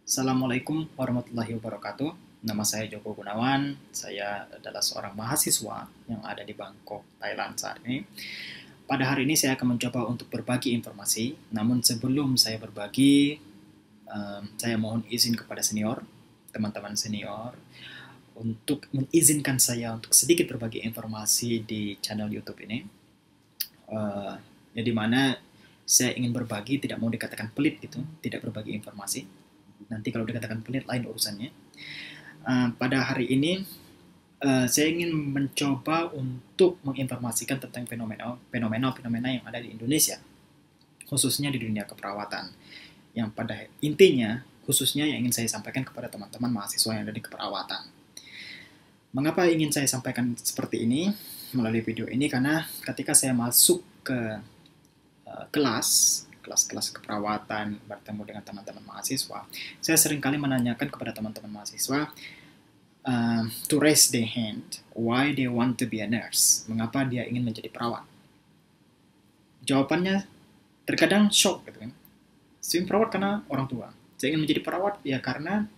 Assalamualaikum warahmatullahi wabarakatuh. Nama saya Joko Gunawan. Saya adalah seorang mahasiswa yang ada di Bangkok, Thailand saat ini. Pada hari ini saya akan mencoba untuk berbagi informasi. Namun sebelum saya berbagi, saya mohon izin kepada senior, teman-teman senior, untuk mengizinkan saya untuk sedikit berbagi informasi di channel YouTube ini. Ya dimana saya ingin berbagi, tidak mau dikatakan pelit gitu, tidak berbagi informasi. Nanti kalau dikatakan pelit lain urusannya. Pada hari ini saya ingin mencoba untuk menginformasikan tentang fenomena yang ada di Indonesia, khususnya di dunia keperawatan. Yang pada intinya khususnya yang ingin saya sampaikan kepada teman-teman mahasiswa yang ada di keperawatan. Mengapa ingin saya sampaikan seperti ini melalui video ini? Karena ketika saya masuk ke kelas keperawatan, bertemu dengan teman-teman mahasiswa, saya seringkali menanyakan kepada teman-teman mahasiswa to raise their hand why they want to be a nurse, mengapa dia ingin menjadi perawat. Jawabannya terkadang shock gitu kan. Saya ingin perawat karena orang tua. Saya ingin menjadi perawat ya karena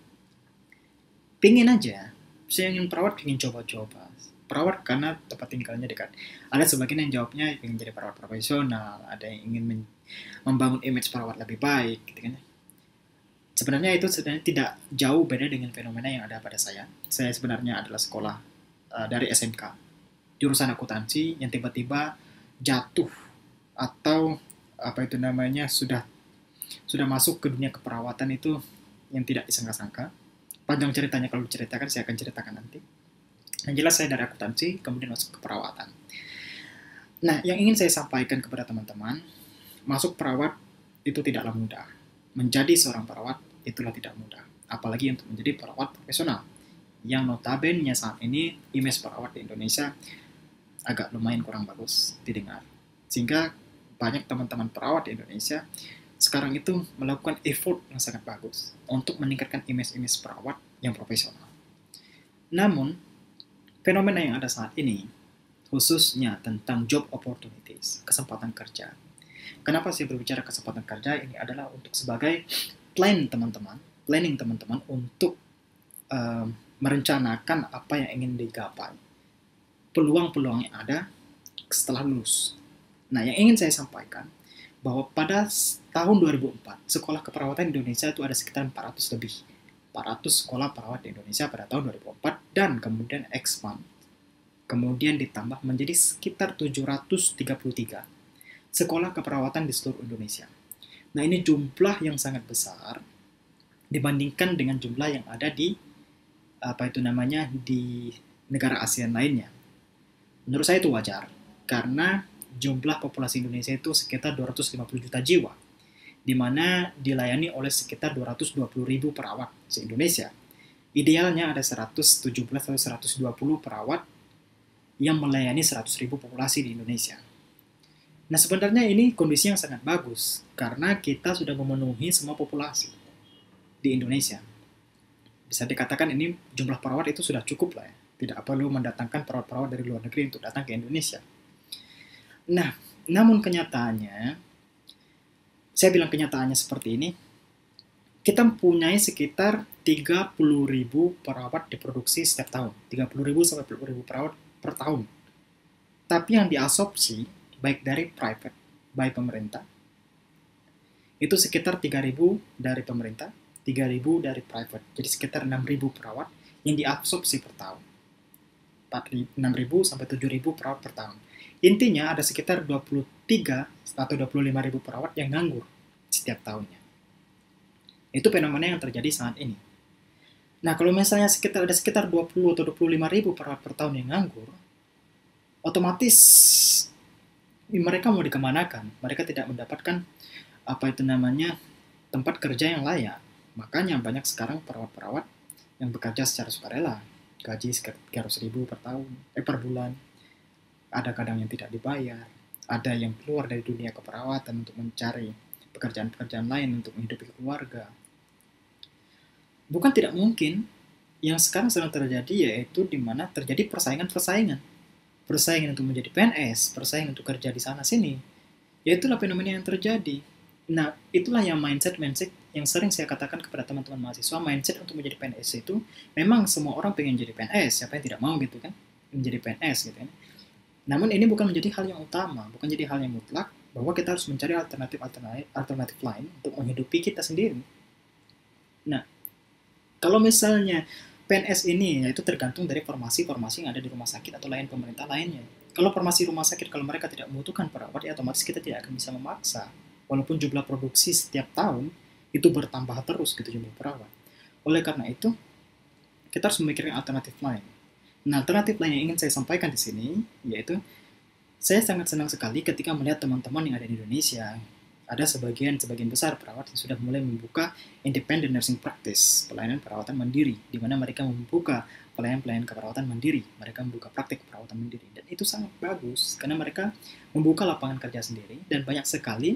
pingin aja. Saya ingin perawat, ingin coba-coba. Perawat karena tempat tinggalnya dekat. Ada sebagian yang jawabnya ingin jadi perawat profesional, ada yang ingin membangun image perawat lebih baik, gitu kan. Sebenarnya itu sebenarnya tidak jauh beda dengan fenomena yang ada pada saya. Saya sebenarnya adalah sekolah dari SMK, jurusan akuntansi yang tiba-tiba jatuh atau apa itu namanya sudah masuk ke dunia keperawatan itu yang tidak disangka-sangka. Panjang ceritanya kalau diceritakan, saya akan ceritakan nanti. Yang jelas saya dari akuntansi, kemudian masuk ke perawatan. Nah, yang ingin saya sampaikan kepada teman-teman, masuk perawat itu tidaklah mudah. Menjadi seorang perawat itulah tidak mudah. Apalagi untuk menjadi perawat profesional. Yang notabene saat ini, image perawat di Indonesia agak lumayan kurang bagus didengar. Sehingga banyak teman-teman perawat di Indonesia sekarang itu melakukan effort yang sangat bagus untuk meningkatkan image-image perawat yang profesional. Namun, fenomena yang ada saat ini, khususnya tentang job opportunities, kesempatan kerja. Kenapa saya berbicara kesempatan kerja? Ini adalah untuk sebagai planning teman-teman untuk merencanakan apa yang ingin digapai. Peluang-peluang yang ada setelah lulus. Nah, yang ingin saya sampaikan, bahwa pada tahun 2004, sekolah keperawatan Indonesia itu ada sekitar 400 lebih. 400 sekolah perawat di Indonesia pada tahun 2004 dan kemudian expand. Kemudian ditambah menjadi sekitar 733 sekolah keperawatan di seluruh Indonesia. Nah, ini jumlah yang sangat besar dibandingkan dengan jumlah yang ada di di negara ASEAN lainnya. Menurut saya itu wajar karena jumlah populasi Indonesia itu sekitar 250 juta jiwa, di mana dilayani oleh sekitar 220 ribu perawat se-Indonesia. Idealnya ada 117 atau 120 perawat yang melayani 100 ribu populasi di Indonesia. Nah, sebenarnya ini kondisi yang sangat bagus, karena kita sudah memenuhi semua populasi di Indonesia. Bisa dikatakan ini jumlah perawat itu sudah cukup lah ya. Tidak perlu mendatangkan perawat-perawat dari luar negeri untuk datang ke Indonesia. Nah, namun kenyataannya, saya bilang kenyataannya seperti ini, kita mempunyai sekitar 30.000 perawat diproduksi setiap tahun. 30.000 sampai 40.000 perawat per tahun. Tapi yang diabsorpsi, baik dari private, baik pemerintah, itu sekitar 3.000 dari pemerintah, 3.000 dari private. Jadi sekitar 6.000 perawat yang diabsorpsi per tahun. 6.000 sampai 7.000 perawat per tahun. Intinya ada sekitar 23 atau 25.000 perawat yang nganggur setiap tahunnya. Itu fenomena yang terjadi saat ini. Nah, kalau misalnya ada sekitar 20 atau 25.000 perawat per tahun yang nganggur, otomatis mereka mau dikemanakan? Mereka tidak mendapatkan tempat kerja yang layak. Makanya banyak sekarang perawat-perawat yang bekerja secara sukarela, gaji sekitar 300.000 per bulan. Ada kadang yang tidak dibayar, ada yang keluar dari dunia keperawatan untuk mencari pekerjaan-pekerjaan lain untuk menghidupi keluarga. Bukan tidak mungkin, yang sekarang sedang terjadi yaitu di mana terjadi persaingan untuk menjadi PNS, persaingan untuk kerja di sana sini. Yaitulah fenomena yang terjadi. Nah, itulah yang mindset yang sering saya katakan kepada teman-teman mahasiswa, mindset untuk menjadi PNS itu, memang semua orang pengen jadi PNS, siapa yang tidak mau gitu kan, menjadi PNS gitu kan. Namun ini bukan menjadi hal yang utama, bukan jadi hal yang mutlak, bahwa kita harus mencari alternatif lain untuk menghidupi kita sendiri. Nah, kalau misalnya PNS ini, yaitu tergantung dari formasi-formasi yang ada di rumah sakit atau lain pemerintah lainnya. Kalau formasi rumah sakit, kalau mereka tidak membutuhkan perawat, ya otomatis kita tidak akan bisa memaksa. Walaupun jumlah produksi setiap tahun itu bertambah terus gitu jumlah perawat. Oleh karena itu, kita harus memikirkan alternatif lain. Nah, alternatif lain yang ingin saya sampaikan di sini, yaitu saya sangat senang sekali ketika melihat teman-teman yang ada di Indonesia, ada sebagian besar perawat yang sudah mulai membuka independent nursing practice, pelayanan perawatan mandiri, di mana mereka membuka pelayanan keperawatan mandiri, mereka membuka praktik perawatan mandiri, dan itu sangat bagus karena mereka membuka lapangan kerja sendiri dan banyak sekali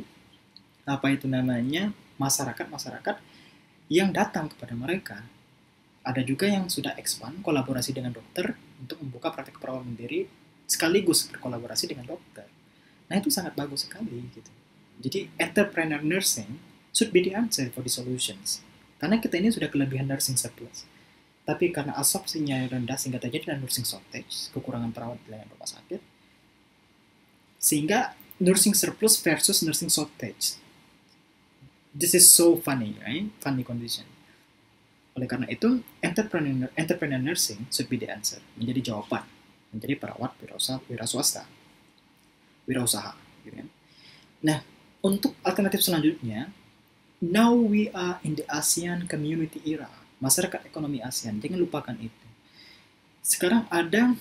masyarakat yang datang kepada mereka. Ada juga yang sudah expand kolaborasi dengan dokter untuk membuka praktik perawatan mandiri sekaligus berkolaborasi dengan dokter. Nah, itu sangat bagus sekali gitu. Jadi entrepreneur nursing should be the answer for the solutions. Karena kita ini sudah kelebihan nursing surplus. Tapi karena absorpsinya rendah sehingga terjadi nursing shortage, kekurangan perawat di layanan rumah sakit, sehingga nursing surplus versus nursing shortage. This is so funny, right? Funny condition. Oleh karena itu, entrepreneur nursing should be the answer, menjadi jawaban, menjadi perawat wira swasta, wirausaha, gitu kan. Nah, untuk alternatif selanjutnya, now we are in the ASEAN community era, masyarakat ekonomi ASEAN, jangan lupakan itu. Sekarang ada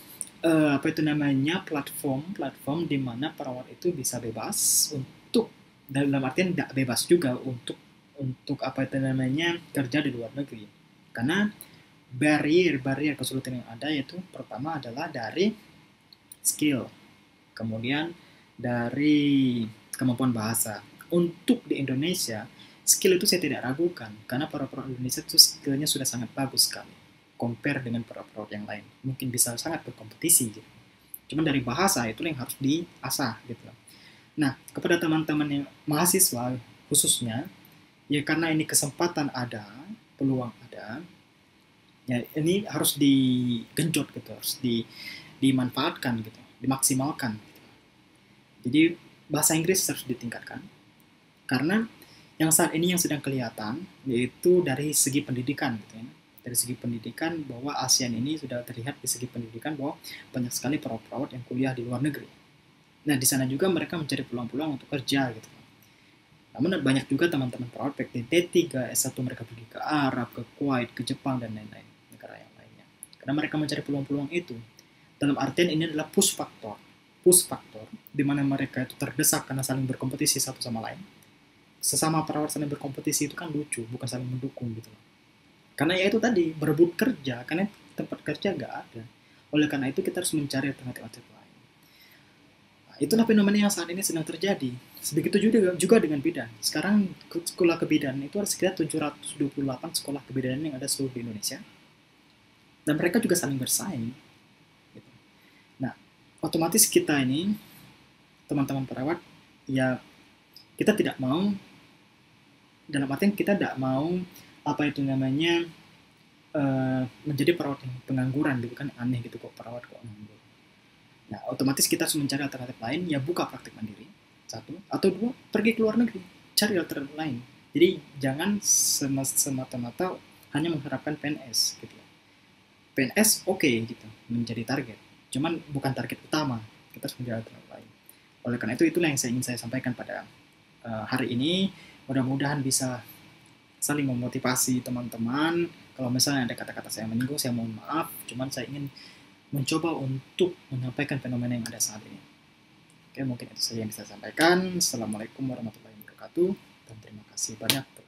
platform di mana perawat itu bisa bebas untuk, dalam artian tidak bebas juga untuk kerja di luar negeri, karena barrier kesulitan yang ada yaitu pertama adalah dari skill, kemudian dari kemampuan bahasa. Untuk di Indonesia, skill itu saya tidak ragukan, karena para perawat Indonesia itu skillnya sudah sangat bagus sekali, compare dengan perawat yang lain. Mungkin bisa sangat berkompetisi gitu. Cuman dari bahasa itu yang harus diasah gitu. Nah, kepada teman-teman yang mahasiswa khususnya, ya karena ini kesempatan ada, peluang ada, ya ini harus digenjot gitu, harus dimanfaatkan gitu, dimaksimalkan gitu. Jadi bahasa Inggris harus ditingkatkan, karena yang saat ini yang sedang kelihatan yaitu dari segi pendidikan gitu ya. Dari segi pendidikan, bahwa ASEAN ini sudah terlihat di segi pendidikan bahwa banyak sekali perawat-perawat yang kuliah di luar negeri. Nah, di sana juga mereka mencari peluang-peluang untuk kerja gitu. Namun banyak juga teman-teman perawat D3, S1 mereka pergi ke Arab, ke Kuwait, ke Jepang dan lain-lain, negara yang lainnya. Karena mereka mencari peluang-peluang itu. Dalam artian ini adalah push factor, di mana mereka itu terdesak karena saling berkompetisi satu sama lain. Sesama perawat saling berkompetisi itu kan lucu, bukan saling mendukung gitu loh. Karena ya itu tadi, berebut kerja, karena tempat kerja nggak ada. Oleh karena itu kita harus mencari alternatif lain. Nah, itulah fenomena yang saat ini sedang terjadi. Begitu juga dengan bidan. Sekarang sekolah kebidanan itu ada sekitar 728 sekolah kebidanan yang ada seluruh di Indonesia. Dan mereka juga saling bersaing. Nah, otomatis kita ini, teman-teman perawat, ya kita tidak mau, dalam artian kita tidak mau menjadi perawat yang pengangguran gitu kan, aneh gitu kok perawat kok nganggur. Nah, otomatis kita harus mencari alternatif lain, ya buka praktik mandiri, satu, atau dua, pergi ke luar negeri, cari alternatif lain. Jadi jangan semata-mata hanya mengharapkan PNS gitu. PNS oke gitu, menjadi target, cuman bukan target utama, kita harus mencari alternatif lain. Oleh karena itu, itulah yang ingin saya sampaikan pada hari ini. Mudah-mudahan bisa saling memotivasi teman-teman. Kalau misalnya ada kata-kata saya menyinggung, saya mohon maaf. Cuman saya ingin mencoba untuk menyampaikan fenomena yang ada saat ini. Oke, mungkin itu saja yang bisa saya sampaikan. Assalamualaikum warahmatullahi wabarakatuh. Dan terima kasih banyak.